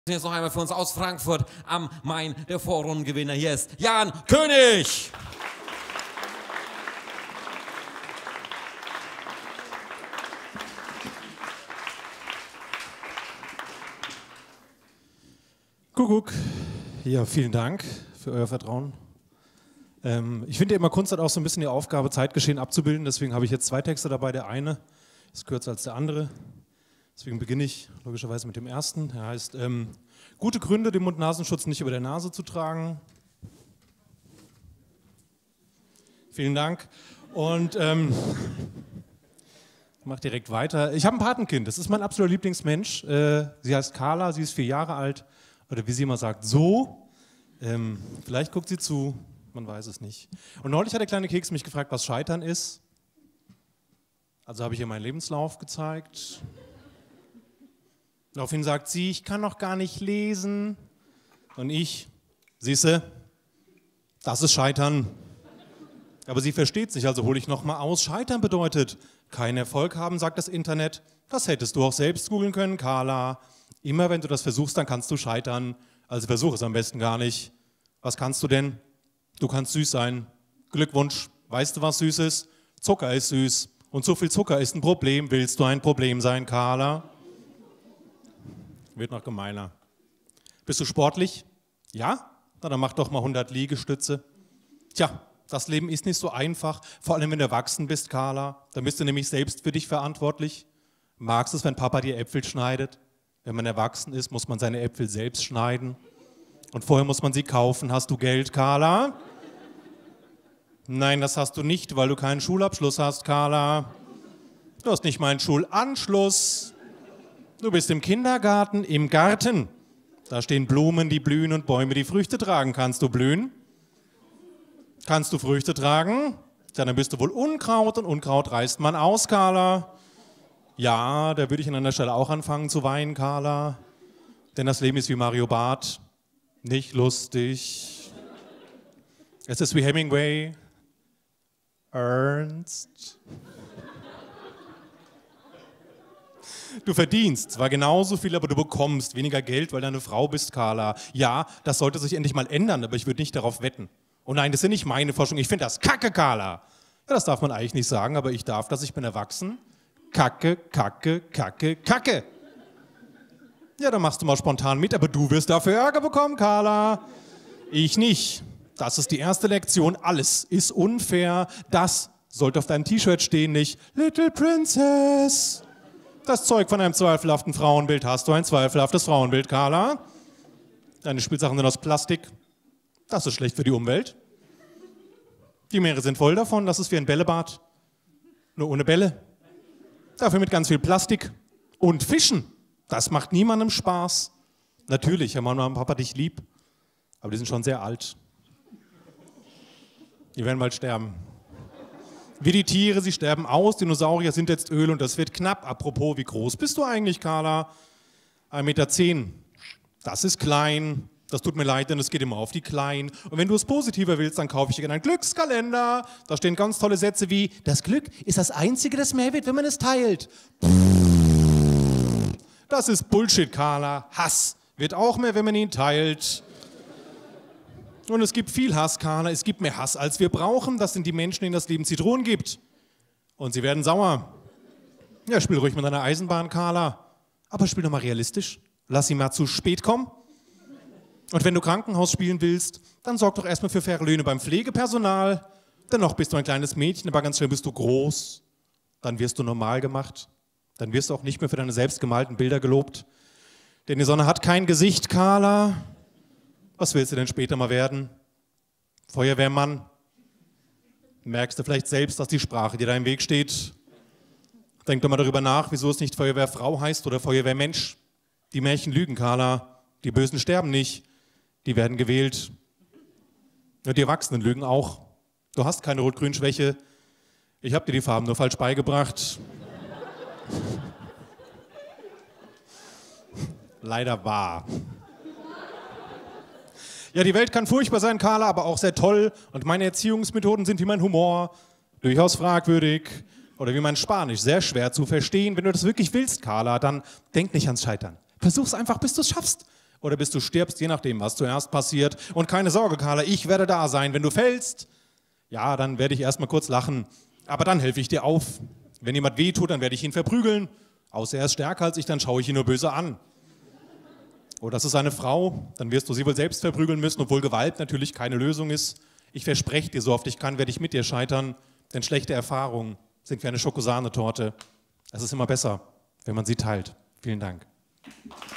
Jetzt noch einmal für uns aus Frankfurt am Main, der Vorrundengewinner. Hier ist Jan König. Kuckuck. Ja, vielen Dank für euer Vertrauen. Ich finde ja immer, Kunst hat auch so ein bisschen die Aufgabe, Zeitgeschehen abzubilden. Deswegen habe ich jetzt zwei Texte dabei. Der eine ist kürzer als der andere. Deswegen beginne ich logischerweise mit dem ersten. Er heißt, gute Gründe, den Mund-Nasenschutz nicht über der Nase zu tragen. Vielen Dank. Und ich mache direkt weiter. Ich habe ein Patenkind, das ist mein absoluter Lieblingsmensch. Sie heißt Carla, sie ist 4 Jahre alt. Oder wie sie immer sagt, so. Vielleicht guckt sie zu, man weiß es nicht. Und neulich hat der kleine Keks mich gefragt, was Scheitern ist. Also habe ich ihr meinen Lebenslauf gezeigt. Daraufhin sagt sie, ich kann noch gar nicht lesen. Und ich, siehste, das ist Scheitern. Aber sie versteht sich, also hole ich nochmal aus. Scheitern bedeutet, keinen Erfolg haben, sagt das Internet. Das hättest du auch selbst googeln können, Carla. Immer wenn du das versuchst, dann kannst du scheitern. Also versuch es am besten gar nicht. Was kannst du denn? Du kannst süß sein. Glückwunsch. Weißt du, was süß ist? Zucker ist süß. Und zu viel Zucker ist ein Problem. Willst du ein Problem sein, Carla? Wird noch gemeiner. Bist du sportlich? Ja? Na, dann mach doch mal 100 Liegestütze. Tja, das Leben ist nicht so einfach, vor allem wenn du erwachsen bist, Carla. Dann bist du nämlich selbst für dich verantwortlich. Magst du es, wenn Papa dir Äpfel schneidet? Wenn man erwachsen ist, muss man seine Äpfel selbst schneiden. Und vorher muss man sie kaufen. Hast du Geld, Carla? Nein, das hast du nicht, weil du keinen Schulabschluss hast, Carla. Du hast nicht mal einen Schulanschluss. Du bist im Kindergarten, im Garten. Da stehen Blumen, die blühen und Bäume, die Früchte tragen. Kannst du blühen? Kannst du Früchte tragen? Ja, dann bist du wohl Unkraut und Unkraut reißt man aus, Carla. Ja, da würde ich an einer Stelle auch anfangen zu weinen, Carla. Denn das Leben ist wie Mario Barth. Nicht lustig. Es ist wie Hemingway. Ernst. Du verdienst zwar genauso viel, aber du bekommst weniger Geld, weil du eine Frau bist, Carla. Ja, das sollte sich endlich mal ändern, aber ich würde nicht darauf wetten. Oh nein, das ist nicht meine Forschung. Ich finde das kacke, Carla. Ja, das darf man eigentlich nicht sagen, aber ich darf das. Ich bin erwachsen. Kacke, kacke, kacke, kacke. Ja, dann machst du mal spontan mit, aber du wirst dafür Ärger bekommen, Carla. Ich nicht. Das ist die erste Lektion. Alles ist unfair. Das sollte auf deinem T-Shirt stehen, nicht Little Princess. Das Zeug von einem zweifelhaften Frauenbild. Hast du ein zweifelhaftes Frauenbild, Carla? Deine Spielsachen sind aus Plastik. Das ist schlecht für die Umwelt. Die Meere sind voll davon. Das ist wie ein Bällebad. Nur ohne Bälle. Dafür mit ganz viel Plastik. Und Fischen. Das macht niemandem Spaß. Natürlich haben Mama und Papa dich lieb. Aber die sind schon sehr alt. Die werden bald sterben. Wie die Tiere, sie sterben aus, Dinosaurier sind jetzt Öl und das wird knapp. Apropos, wie groß bist du eigentlich, Carla? 1,10 Meter. Das ist klein. Das tut mir leid, denn es geht immer auf die Kleinen. Und wenn du es positiver willst, dann kaufe ich dir gerne einen Glückskalender. Da stehen ganz tolle Sätze wie, das Glück ist das Einzige, das mehr wird, wenn man es teilt. Das ist Bullshit, Carla. Hass wird auch mehr, wenn man ihn teilt. Und es gibt viel Hass, Carla. Es gibt mehr Hass, als wir brauchen. Das sind die Menschen, denen das Leben Zitronen gibt. Und sie werden sauer. Ja, spiel ruhig mit deiner Eisenbahn, Carla. Aber spiel doch mal realistisch. Lass sie mal zu spät kommen. Und wenn du Krankenhaus spielen willst, dann sorg doch erstmal für faire Löhne beim Pflegepersonal. Dennoch bist du ein kleines Mädchen, aber ganz schnell bist du groß. Dann wirst du normal gemacht. Dann wirst du auch nicht mehr für deine selbstgemalten Bilder gelobt. Denn die Sonne hat kein Gesicht, Carla. Was willst du denn später mal werden? Feuerwehrmann? Merkst du vielleicht selbst, dass die Sprache dir da im Weg steht? Denk doch mal darüber nach, wieso es nicht Feuerwehrfrau heißt oder Feuerwehrmensch. Die Märchen lügen, Carla. Die Bösen sterben nicht. Die werden gewählt. Und die Erwachsenen lügen auch. Du hast keine Rot-Grün-Schwäche. Ich habe dir die Farben nur falsch beigebracht. Leider wahr. Ja, die Welt kann furchtbar sein, Carla, aber auch sehr toll. Und meine Erziehungsmethoden sind wie mein Humor. Durchaus fragwürdig. Oder wie mein Spanisch. Sehr schwer zu verstehen. Wenn du das wirklich willst, Carla, dann denk nicht ans Scheitern. Versuch's einfach, bis du es schaffst. oder bis du stirbst, je nachdem, was zuerst passiert. Und keine Sorge, Carla, ich werde da sein. Wenn du fällst, ja, dann werde ich erstmal kurz lachen, aber dann helfe ich dir auf. Wenn jemand wehtut, dann werde ich ihn verprügeln. Außer er ist stärker als ich, dann schaue ich ihn nur böse an. Oder das ist eine Frau, dann wirst du sie wohl selbst verprügeln müssen, obwohl Gewalt natürlich keine Lösung ist. Ich verspreche dir, so oft ich kann, werde ich mit dir scheitern, denn schlechte Erfahrungen sind wie eine Schokosahnetorte. Es ist immer besser, wenn man sie teilt. Vielen Dank.